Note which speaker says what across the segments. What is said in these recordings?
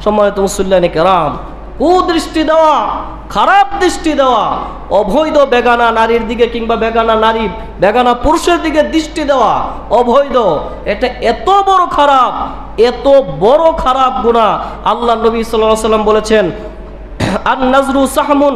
Speaker 1: সম্মানিত মুসল্লিয়ানে কেরাম, কুদৃষ্টি দেওয়া, খারাপ দৃষ্টি দেওয়া, অবৈধ বেগানা নারীর দিকে কিংবা বেগানা পুরুষের দিকে দৃষ্টি দেওয়া অবৈধ, এটা এত বড় খারাপ গুনাহ। আল্লাহ নবী সাল্লাল্লাহু আলাইহি ওয়াসাল্লাম বলেছেন, আন নাজরু সাহমুন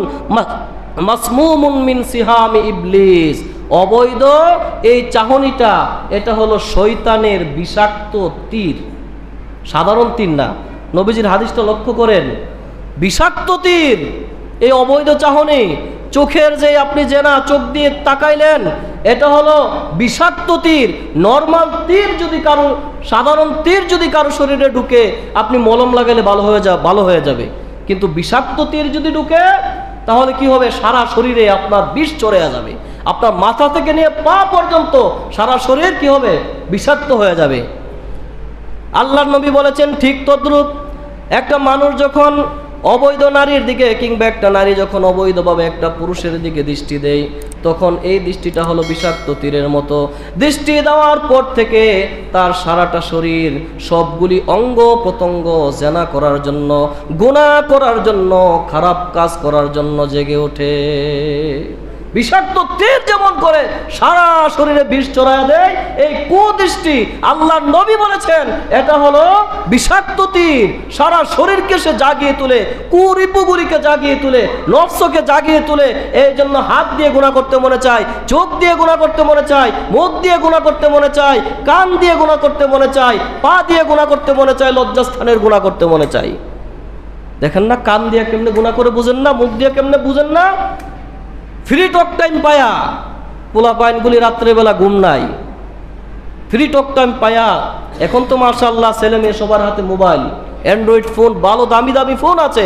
Speaker 1: মাসমুমুন মিন সিহামি ইবলিস। অবৈধ এই চাহনিটা, এটা হলো শয়তানের বিষাক্ত তীর, সাধারণ তীর না। নবীজির হাদিসটা লক্ষ্য করেন, বিষাক্ত তীর এই অবৈধ চাহনি। চোখের যে আপনি জেনা চোখ দিয়ে তাকাইলেন, এটা হলো বিষাক্ত তীর। নর্মাল তীর যদি কারো, সাধারণ তীর যদি কারো শরীরে ঢুকে, আপনি মলম লাগালে ভালো হয়ে যাবে। কিন্তু বিষাক্ত তীর যদি ঢুকে, তাহলে কি হবে? সারা শরীরে আপনার বিষ চড়ে যাবে। আপনার মাথা থেকে নিয়ে পা পর্যন্ত সারা শরীর কি হবে? বিষাক্ত হয়ে যাবে। আল্লাহর নবী বলেছেন ঠিক তদ্রূপ একটা মানুষ যখন অবৈধ নারীর দিকে কিংবা একটা নারী যখন অবৈধভাবে একটা পুরুষের দিকে দৃষ্টি দেয়, তখন এই দৃষ্টিটা হলো বিষাক্ত তীরের মতো। দৃষ্টি দেওয়ার পর থেকে তার সারাটা শরীর, সবগুলি অঙ্গ প্রত্যঙ্গ জেনা করার জন্য, গুনাহ করার জন্য, খারাপ কাজ করার জন্য জেগে ওঠে। বিষাক্ত তীর যেমন করে সারা শরীরে বিষ চড়ায় দেয়, এই কুদৃষ্টি আল্লাহর নবী বলেছেন এটা হলো বিষাক্ত তীর। সারা শরীরকে সে জাগিয়ে তুলে, কুরিপুগুলিকে জাগিয়ে তুলে, নফসকে জাগিয়ে তুলে। এই জন্য হাত দিয়ে গুনাহ করতে মনে চায়, চোখ দিয়ে গুনাহ করতে মনে চায়, মুখ দিয়ে গুনাহ করতে মনে চায়, কান দিয়ে গুনাহ করতে মনে চায়, পা দিয়ে গুনাহ করতে মনে চায়, লজ্জাস্থানের গুনাহ করতে মনে চায়। দেখেন না, কান দিয়ে কেমনে গুনাহ করে বুঝেন না, মুখ দিয়ে কেমনে বুঝেন না। ফ্রি টক টাইম পায়া পোলাপাইনগুলি রাত্রেবেলা ঘুম নাই, ফ্রি টক টাইম পায়া। এখন তো মাশাআল্লাহ ছেলে মেয়ে সবার হাতে মোবাইল, অ্যান্ড্রয়েড ফোন, ভালো দামি দামি ফোন আছে।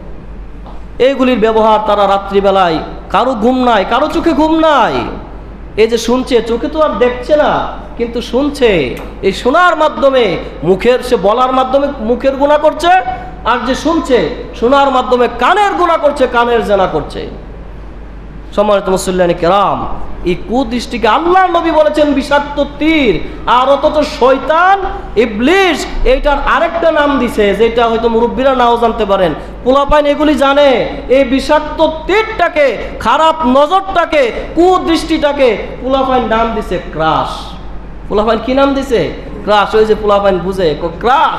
Speaker 1: এইগুলির ব্যবহার তারা রাত্রিবেলায়, কারো ঘুম নাই, কারো চোখে ঘুম নাই। এই যে শুনছে, চোখে তো আর দেখছে না, কিন্তু শুনছে। এই শোনার মাধ্যমে মুখের, সে বলার মাধ্যমে মুখের গুনাহ করছে, আর যে শুনছে শোনার মাধ্যমে কানের গুনাহ করছে, কানের জেনা করছে। সম্মানিত মুসল্লিয়ানে কেরাম, এই কুদৃষ্টিকে আল্লাহর নবী বলেছেন বিষাক্ত তীর। আর অথচ শয়তান, ইবলিস, এইটার আরেকটা নাম দিছে, যেটা হয়তো মুরব্বীরা নাও জানতে পারেন, পোলাপাইন এগুলি জানে। এই বিষাক্ত তীরটাকে, খারাপ নজরটাকে, কুদৃষ্টিটাকে পোলাপাইন নাম দিছে ক্রাশ। পোলাপাইন কি নাম দিছে? ক্রাশ। ওই যে পোলাপাইন বুঝে ক্রাশ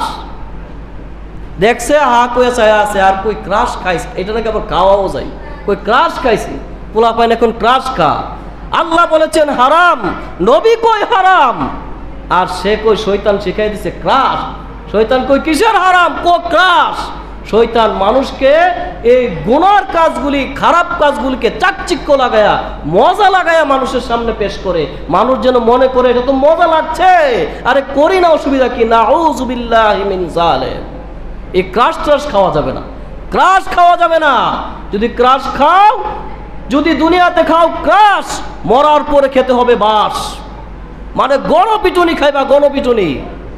Speaker 1: দেখছে, হা কয়ে চায় আছে, আর কই ক্রাশ খাইছে, এটা নাকি আবার খাওয়াও যায়, কই ক্রাশ খাইছে। পোলাপাইন এখন ক্রাশ খা। আল্লাহ বলেছেন হারাম, নবী কই হারাম, আর সে কই শয়তান শিখাই দিছে ক্রাশ। শয়তান কই কিসের হারাম, কো ক্রাশ। শয়তান মানুষকে এই গুনার কাজগুলি, খারাপ কাজগুলিকে চাকচিক্য লাগায়া, মজা লাগায়া মানুষের সামনে পেশ করে, মানুষ যেন মনে করে এটা তো মজা লাগছে, আরে করি না, অসুবিধা কি। নাউযু বিল্লাহি মিন যালিম। এই ক্রাশ ট্রাশ খাওয়া যাবে না, ক্রাশ খাওয়া যাবে না। যদি ক্রাশ খাও, যদি দুনিয়াতে খাও ক্রাশ, মরার পরে খেতে হবে বাস, মানে গণপিটুনি খাইবা, গণপিটুনি।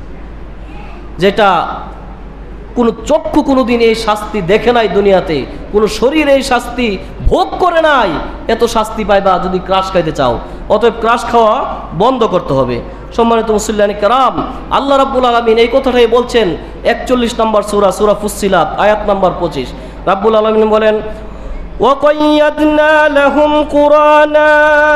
Speaker 1: যেটা কোনো চক্ষু কোনোদিন এই শাস্তি দেখে নাই দুনিয়াতে, কোনো শরীর এই শাস্তি ভোগ করে নাই, এত শাস্তি পাইবা যদি ক্রাশ খাইতে চাও। অতএব ক্রাশ খাওয়া বন্ধ করতে হবে। সম্মানিত মুসল্লিয়ানে কেরাম, আল্লাহ রাব্বুল আলামিন এই কথাটাই বলছেন 41 নম্বর সূরা, সূরা ফুসসিলাত, আয়াত নম্বর 25। রাব্বুল আলামিন বলেন, وَقَيَّدْنَا لَهُمْ قُرَانًا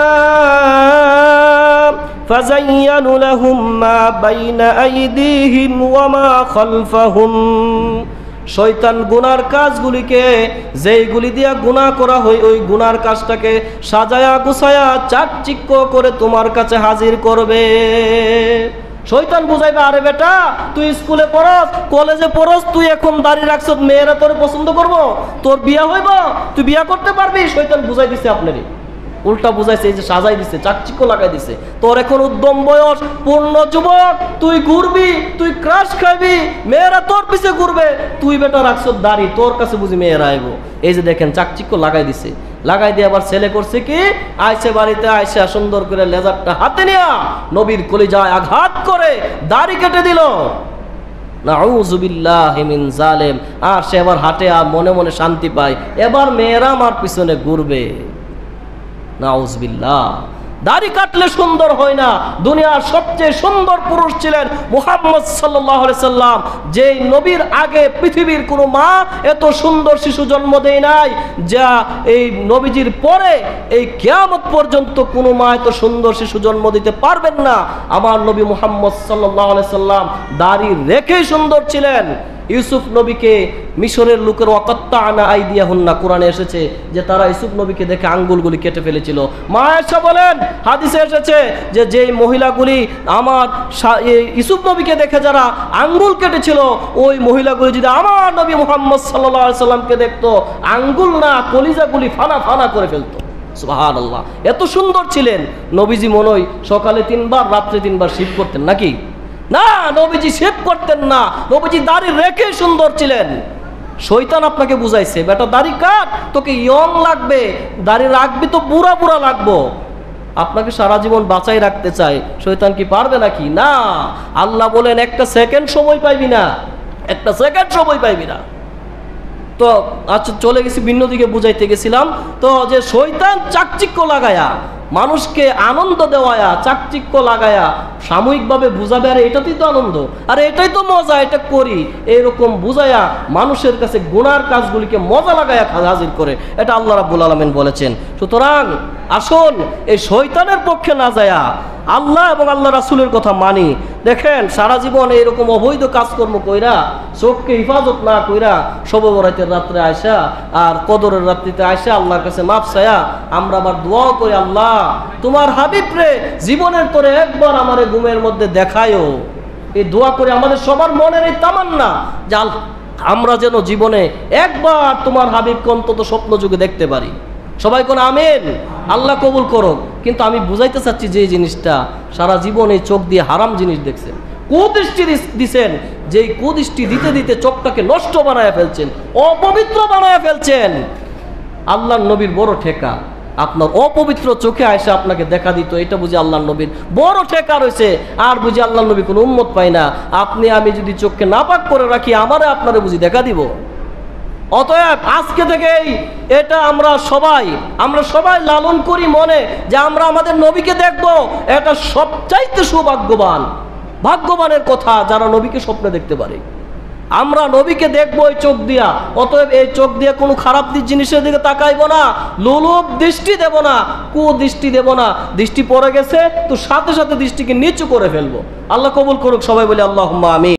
Speaker 1: فَزَيَّنُوا لَهُم مَّا بَيْنَ أَيْدِيهِمْ وَمَا خَلْفَهُمْ। শয়তান গুনার কাজগুলিকে, যেইগুলি দিয়া গুনাহ করা হয়, ওই গুনার কাজটাকে সাজায়া গুছায়া চাকচিক্য করে তোমার কাছে হাজির করবে। শয়তান বুঝাইবে, আরে বেটা তুই স্কুলে পড়স, কলেজে পড়স, তুই এখন দাড়ি রাখছ, মেয়েরা তোর পছন্দ করবো, তোর বিয়া হইব, তুই বিয়া করতে পারবি। শয়তান বুঝাই দিছে আপনারই, উল্টা বুঝাইছে, এই যে সাজাই দিছে, চাকচিক্য লাগাই দিছে। তোর এখন উদ্যম বয়স, পূর্ণ যুবক, তুই ঘুরবি, তুই ক্রাশ খাইবি, মেয়েরা তোর পিছে ঘুরবে, তুই বেটা রাখছ দাড়ি, তোর কাছে বুঝি মেয়েরা আইব। এই যে দেখেন চাকচিক্য লাগাই দিছে। লাগাই দিয়ে আবার ছেলে করছে কি, আইসে বাড়িতে আইসা সুন্দর করে লেজারটা হাতে নিয়া নবীর কলিজায় আঘাত করে দাড়ি কেটে দিল। নাউযু বিল্লাহি মিন যালিম। আর সে এবার হাঁটে, আর মনে মনে শান্তি পায়, এবার মেয়েরা আমার পিছনে ঘুরবে। নাউযু বিল্লাহ। দাড়ি কাটলে সুন্দর হয় না। দুনিয়ার সবচেয়ে সুন্দর পুরুষ ছিলেন মুহাম্মদ সাল্লাল্লাহু আলাইহি সাল্লাম। যেই নবীর আগে পৃথিবীর কোনো মা এত সুন্দর শিশু জন্ম দেয় নাই, যা এই নবীজির পরে এই কিয়ামত পর্যন্ত কোনো মা এত সুন্দর শিশু জন্ম দিতে পারবেন না। আমার নবী মুহাম্মদ সাল্লাল্লাহু আলাইহি সাল্লাম দাড়ি রেখেই সুন্দর ছিলেন। ইউসুফ নবীকে মিশরের লোকের ওয়াকাত্তানা আইদিয়াহুন্না, কোরআনে এসেছে যে তারা ইউসুফ নবীকে দেখে আঙ্গুলগুলি কেটে ফেলেছিল। মা আয়েশা বলেন, হাদিসে এসেছে যে যেই মহিলাগুলি আমার ইউসুফ নবীকে দেখে যারা আঙ্গুল কেটেছিল, ওই মহিলাগুলি যদি আমার নবী মুহাম্মদ সাল্লাল্লাহু আলাইহি সাল্লামকে দেখতো, আঙ্গুল না কলিজাগুলি ফানা ফানা করে ফেলতো। সুবহানাল্লাহ, এত সুন্দর ছিলেন নবীজি। মনে হয় সকালে 3 বার রাত্রে 3 বার শিব করতেন নাকি? না, নবীজি শেভ করতেন না, নবীজি দাড়ি রেখে সুন্দর ছিলেন। শয়তান আপনাকে বুঝাইছে, বেটা দাড়ি কাট, তোকে ইয়ং লাগবে, দাড়ি রাখবি তো বুড়া বুড়া লাগবো। আপনাকে সারা জীবন বাঁচাই রাখতে চাই, শয়তান কি পারবে নাকি? না, আল্লাহ বলেন একটা সেকেন্ড সময় পাইবি না, একটা সেকেন্ড সময় পাইবি না। তো আচ্ছা, চলে গেছি ভিন্ন দিকে বুঝাইতে গেছিলাম। তো যে শয়তান চাকচিক্য লাগায়া, মানুষকে আনন্দ দেওয়ায়া, চাকচিক্য লাগায়া সাময়িকভাবে বুঝাবে, আরে এটাতেই তো আনন্দ, আরে এটাই তো মজা, এটা করি, এরকম বুঝায়া মানুষের কাছে গুনার কাজগুলিকে মজা লাগায়া হাজির করে, এটা আল্লাহ রাব্বুল আলামিন বলেছেন। সুতরাং আসুন এই শয়তানের পক্ষে না যায়া আল্লাহ এবং আল্লাহ রাসূলের কথা মানি। দেখেন সারা জীবন এরকম অবৈধ কাজকর্ম কইরা, চোখকে হিফাজত না কইরা, শবে বরাতের রাত্রে আয়সা আর কদরের রাত্রিতে আয়সা আল্লাহর কাছে মাফ চায়া আমরা আবার দোয়া করি, আল্লাহ তোমার হাবিব রে জীবনের পরে একবার আমারে ঘুমের মধ্যে দেখায়ও। এই দোয়া করে আমাদের সবার মনের এই তামান্না যে আমরা যেন জীবনে একবার তোমার হাবিবকে অন্তত স্বপ্ন যুগে দেখতে পারি। সবাই কোন আমিন। আল্লাহ কবুল করুক। কিন্তু আমি বুঝাইতে চাচ্ছি যে জিনিসটা সারা জীবন এই চোখ দিয়ে হারাম জিনিস দেখছেন, কুদৃষ্টি দিছেন, যেই কুদৃষ্টি দিতে দিতে চোখটাকে নষ্ট বানায় ফেলছেন, অপবিত্র বানায় ফেলছেন। আল্লাহর নবীর বড় ঠেকা, আপনার অপবিত্র চোখে আয়সা আপনাকে দেখা দিত, এটা বুঝি আল্লাহর নবীর বড় ঠেকা রয়েছে। আর বুঝি আল্লাহর নবী কোনো উম্মত পাই না। আপনি আমি যদি চোখকে নাপাক করে রাখি, আমারে আপনারে বুঝি দেখা দিব? অতএব আজকে থেকেই এটা আমরা সবাই লালন করি মনে, যে আমরা আমাদের নবীকে দেখব। এটা সবচাইতে ভাগ্যবানের কথা যারা নবীকে স্বপ্নে দেখতে পারে। আমরা নবীকে দেখবো এই চোখ দিয়া। অতএব এই চোখ দিয়ে কোনো খারাপ জিনিসের দিকে তাকাইব না, লোলুপ দৃষ্টি দেব না, কুদৃষ্টি দেব না। দৃষ্টি পড়ে গেছে তো সাথে সাথে দৃষ্টিকে নিচু করে ফেলবো। আল্লাহ কবুল করুক। সবাই বলি আল্লাহুম্মা আমিন।